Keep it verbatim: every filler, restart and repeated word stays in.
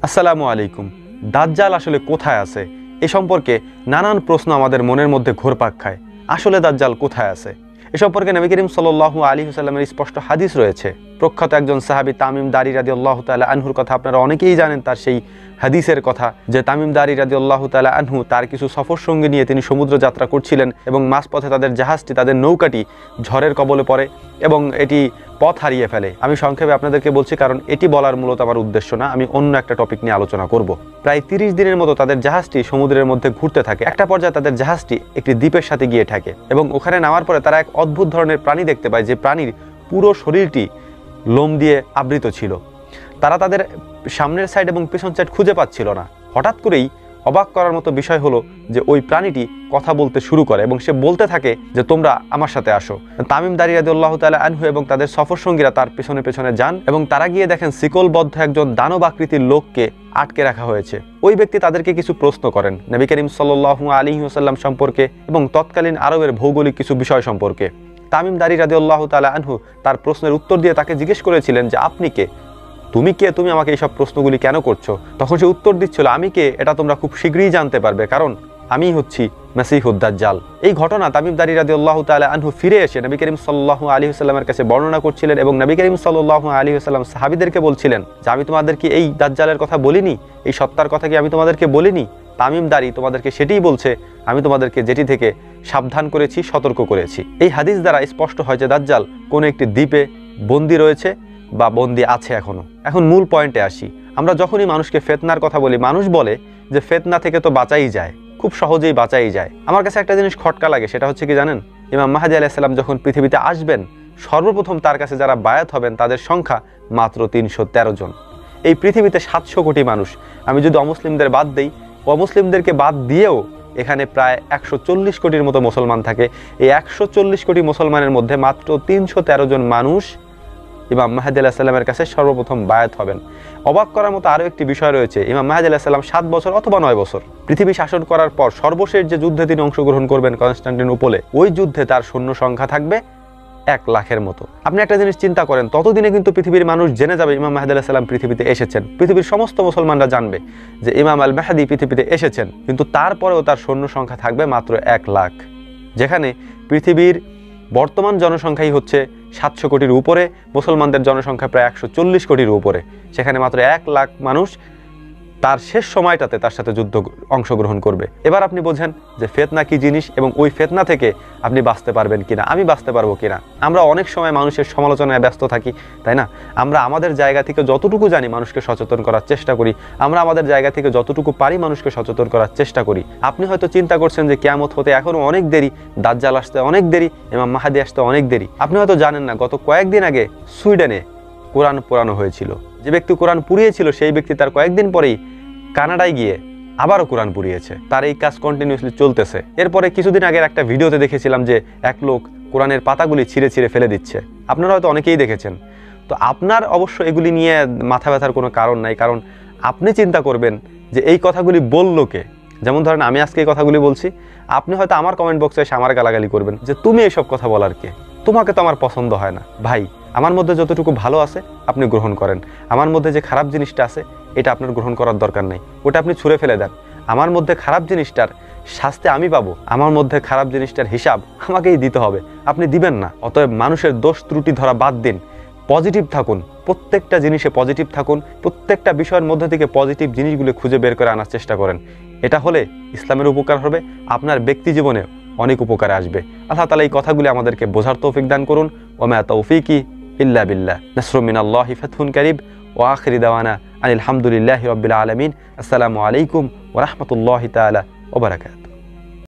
আসসালামু আলাইকুম। দাজ্জাল আসলে কোথায় আছে এ সম্পর্কে নানান প্রশ্ন আমাদের মনের মধ্যে ঘুরপাক খায়। আসলে দাজ্জাল কোথায় আছে এ সম্পর্কে নবী করিম সাল্লাল্লাহু আলাইহি ওয়াসাল্লামের স্পষ্ট হাদিস রয়েছে। প্রখ্যাত একজন সাহাবী তামিম দারি রাদিয়াল্লাহু তাআলা আনহুর কথা আপনারা অনেকেই জানেন। তার সেই হাদিসের কথা যে তামিম দারি রাদিয়াল্লাহু তাআলা আনহু তার কিছু সফর সঙ্গী নিয়ে তিনি সমুদ্র যাত্রা করছিলেন এবং মাঝপথে তাদের জাহাজটি তাদের নৌকাটি ঝড়ের কবলে পড়ে এবং এটি পথ হারিয়ে ফেলে। আমি সংক্ষেপে আপনাদেরকে বলছি, কারণ এটি বলার মূলত আমার উদ্দেশ্য না, আমি অন্য একটা টপিক নিয়ে আলোচনা করব। প্রায় তিরিশ দিনের মতো তাদের জাহাজটি সমুদ্রের মধ্যে ঘুরতে থাকে। একটা পর্যায়ে তাদের জাহাজটি একটি দ্বীপের সাথে গিয়ে থাকে এবং ওখানে নামার পরে তারা এক অদ্ভুত ধরনের প্রাণী দেখতে পায়, যে প্রাণীর পুরো শরীরটি লোম দিয়ে আবৃত ছিল। তারা তাদের সামনের সাইড এবং পেছন সাইড খুঁজে পাচ্ছিল না। হঠাৎ করেই অবাক করার মতো বিষয় হলো যে ওই প্রাণীটি কথা বলতে শুরু করে এবং সে বলতে থাকে যে তোমরা আমার সাথে আসো। তামিম দারি রাদিয়াল্লাহু তাআলা আনহু এবং তাদের সফর সঙ্গীরা তার পেছনে পেছনে যান এবং তারা গিয়ে দেখেন শিকলবদ্ধ একজন দানব আকৃতির লোককে আটকে রাখা হয়েছে। ওই ব্যক্তি তাদেরকে কিছু প্রশ্ন করেন নবী করিম সাল্লাল্লাহু আলাইহি ওয়াসাল্লাম সম্পর্কে এবং তৎকালীন আরবের ভৌগোলিক কিছু বিষয় সম্পর্কে। তামিম দারি রাদিয়াল্লাহু তাআলা আনহু তার প্রশ্নের উত্তর দিয়ে তাকে জিজ্ঞেস করেছিলেন যে আপনি কে, তুমি কে, তুমি আমাকে এইসব প্রশ্নগুলি কেন করছো? তখন সে উত্তর দিচ্ছিল, আমি কে এটা তোমরা খুব শীঘ্রই জানতে পারবে, কারণ আমি হচ্ছি মাসীহুদ দাজ্জাল। এই ঘটনা তামিম দারি রাদিয়াল্লাহু তাআলা আনহু ফিরে এসে নবী করিম সাল্লাল্লাহু আলাইহি ওয়াসাল্লামের কাছে বর্ণনা করছিলেন এবং নবী করিম সাল্লাল্লাহু আলাইহি ওয়াসাল্লাম সাহাবীদেরকে বলছিলেন যে আমি তোমাদেরকে এই দাজ্জালের কথা বলিনি, এই সত্তার কথা কি আমি তোমাদেরকে বলিনি? তামিম দারি তোমাদেরকে সেটিই বলছে, আমি তোমাদেরকে যেটি থেকে সাবধান করেছি, সতর্ক করেছি। এই হাদিস দ্বারা স্পষ্ট হয় যে দাজ্জাল কোনো একটি দ্বীপে বন্দী রয়েছে বা বন্দী আছে এখনো। এখন মূল পয়েন্টে আসি। আমরা যখনই মানুষকে ফিতনার কথা বলি, মানুষ বলে যে ফিতনা থেকে তো বাঁচাই যায়, খুব সহজেই বাঁচাই যায়। আমার কাছে একটা জিনিস খটকা লাগে, সেটা হচ্ছে কি জানেন? ইমাম মাহদী আলাইহিস সালাম যখন পৃথিবীতে আসবেন, সর্বপ্রথম তার কাছে যারা বায়াত হবেন তাদের সংখ্যা মাত্র তিনশো তেরো জন। এই পৃথিবীতে সাতশো কোটি মানুষ, আমি যদি অমুসলিমদের বাদ দিই, অমুসলিমদেরকে বাদ দিয়েও এখানে প্রায় একশো চল্লিশ কোটির মতো মুসলমান থাকে। এই একশো চল্লিশ কোটি মুসলমানের মধ্যে মাত্র তিনশো তেরো জন মানুষ ইমাম মাহদী আলাইহিস সালামের কাছে সর্বপ্রথম বায়াত হবেন। অবাক করার মতো আরও একটি বিষয় রয়েছে, ইমাম মাহদী আলাইহিস সালাম সাত বছর অথবা নয় বছর পৃথিবী শাসন করার পর সর্বশেষ যে যুদ্ধে তিনি অংশগ্রহণ করবেন কনস্টান্টিনোপলে, ওই যুদ্ধে তার সৈন্য সংখ্যা থাকবে এক লাখের মতো। আপনি একটা জিনিস চিন্তা করেন, ততদিনে কিন্তু পৃথিবীর মানুষ জেনে যাবে ইমাম মাহদী আলাইহিস সালাম পৃথিবীতে এসেছেন। পৃথিবীর সমস্ত মুসলমানরা জানবে যে ইমাম আল মাহদী পৃথিবীতে এসেছেন, কিন্তু তারপরেও তার সৈন্য সংখ্যা থাকবে মাত্র এক লাখ। যেখানে পৃথিবীর বর্তমান জনসংখ্যাই হচ্ছে সাতশো কোটির উপরে, মুসলমানদের জনসংখ্যা প্রায় একশো চল্লিশ কোটির উপরে, সেখানে মাত্র এক লাখ মানুষ তার শেষ সময়টাতে তার সাথে যুদ্ধ অংশগ্রহণ করবে। এবার আপনি বোঝেন যে ফিতনা কি জিনিস এবং ওই ফিতনা থেকে আপনি বাঁচতে পারবেন কিনা, আমি বাঁচতে পারবো কিনা। আমরা অনেক সময় মানুষের সমালোচনায় ব্যস্ত থাকি, তাই না? আমরা আমাদের জায়গা থেকে যতটুকু জানি মানুষকে সচেতন করার চেষ্টা করি, আমরা আমাদের জায়গা থেকে যতটুকু পারি মানুষকে সচেতন করার চেষ্টা করি। আপনি হয়তো চিন্তা করছেন যে কিয়ামত হতে এখনো অনেক দেরি, দাজ্জাল আসতে অনেক দেরি, ইমাম মাহদী আসতে অনেক দেরি। আপনি হয়তো জানেন না, গত কয়েকদিন আগে সুইডেনে কোরআন পোড়ানো হয়েছিল। যে ব্যক্তি কোরআন পুড়িয়েছিল সেই ব্যক্তি তার কয়েকদিন পরেই কানাডায় গিয়ে আবারও কোরআন পুড়িয়েছে। তার এই কাজ কন্টিনিউসলি চলতেছে। এরপরে কিছুদিন আগের একটা ভিডিওতে দেখেছিলাম যে এক লোক কোরআনের পাতাগুলি ছিঁড়ে ছিঁড়ে ফেলে দিচ্ছে। আপনারা হয়তো অনেকেই দেখেছেন। তো আপনার অবশ্য এগুলি নিয়ে মাথা ব্যথার কোনো কারণ নাই, কারণ আপনি চিন্তা করবেন যে এই কথাগুলি বললো কে। যেমন ধরেন আমি আজকে এই কথাগুলি বলছি, আপনি হয়তো আমার কমেন্ট বক্সে এসে আমার গালাগালি করবেন যে তুমি এইসব কথা বলার কে, তোমাকে তো আমার পছন্দ হয় না। ভাই, আমার মধ্যে যতটুকু ভালো আছে আপনি গ্রহণ করেন, আমার মধ্যে যে খারাপ জিনিসটা আছে এটা আপনার গ্রহণ করার দরকার নেই, ওটা আপনি ছুঁড়ে ফেলে দেন। আমার মধ্যে খারাপ জিনিসটার শাস্তি আমি পাবো, আমার মধ্যে খারাপ জিনিসটার হিসাব আমাকেই দিতে হবে, আপনি দিবেন না। অতএব মানুষের দোষ ত্রুটি ধরা বাদ দিন, পজিটিভ থাকুন, প্রত্যেকটা জিনিসে পজিটিভ থাকুন, প্রত্যেকটা বিষয়ের মধ্যে থেকে পজিটিভ জিনিসগুলো খুঁজে বের করে আনার চেষ্টা করেন। এটা হলে ইসলামের উপকার হবে, আপনার ব্যক্তি জীবনে অনেক উপকারে আসবে। আল্লাহ তাআলা এই কথাগুলি আমাদেরকে বোঝার তৌফিক দান করুন। ওয়া মা তাওফীকি ইল্লা বিল্লাহ। নাসরুম মিনাল্লাহি ফাতহুন কারীব ওয়া আখিরু দাওয়ানা আনিল হামদুলিল্লাহি রাব্বিল আলামিন। আসসালামু আলাইকুম ওয়া রাহমাতুল্লাহি তাআলা ওয়া বারাকাতুহু।